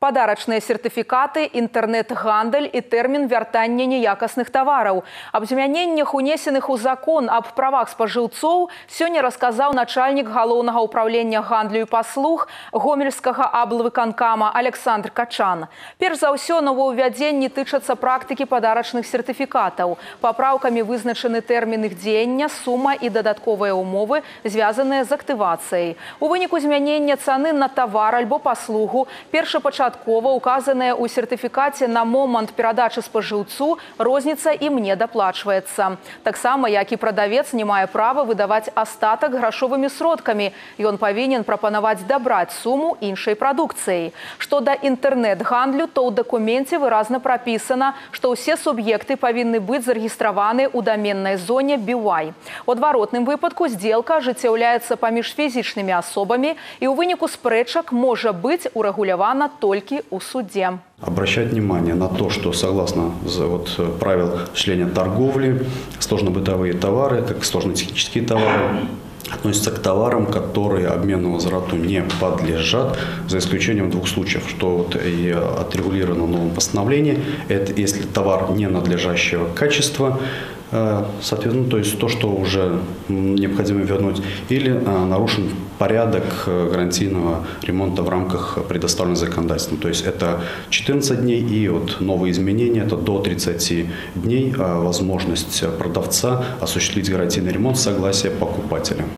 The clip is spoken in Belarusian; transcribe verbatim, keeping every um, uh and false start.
Падарачныя сертыфікаты, інтэрнэт-гандаль і тэрмін вяртання неякасных тавараў. Аб змяненнях, унесеных у закон аб правах спажыўцоў, сёння расказаў начальнік галоўнага ўправлення гандлю і паслуг гомельскага аблвыканкама Александр Качан. Перш за ўсё, новаўвядзенні тычацца практыкі падарачных сертыфікатаў. Папраўкамі вызначаны тэрмін іх дзеяння, сума і дадатковыя ўмовы, звязаныя з актывацыяй. У выніку змянення цаны на тавар альбо паслугу першапачаткова указанная ў сертыфікаце на момант перадачы спажыўцу, розніца ім не даплачваецца. Таксама, як і прадавец не мае права выдаваць астатак грашовымі сродкамі. Ён павінен прапанаваць дабраць суму іншай прадукцыяй. Што да інтэрнэт-гандлю, то ў дакуменце выразна прапісана, што ўсе суб'екты павінны быць зарэгістраваны ў даменнай зоне би вай. У адваротным выпадку здзелка ажыццяўляецца паміж фізічнымі асобамі і ў выніку спрэчак можа быць урэгулявана толькі у суде. Обращать внимание на то, что согласно вот, правил осуществления торговли, сложно-бытовые товары, как сложно-технические товары, относятся к товарам, которые обмену возврату не подлежат, за исключением двух случаев, что вот и отрегулировано в новом постановлении. Это если товар ненадлежащего качества, соответственно, то есть то, что уже необходимо вернуть, или нарушен порядок гарантийного ремонта в рамках предоставленного законодательством. То есть это четырнадцать дней, и вот новые изменения, это до тридцати дней возможность продавца осуществить гарантийный ремонт с согласия покупателя.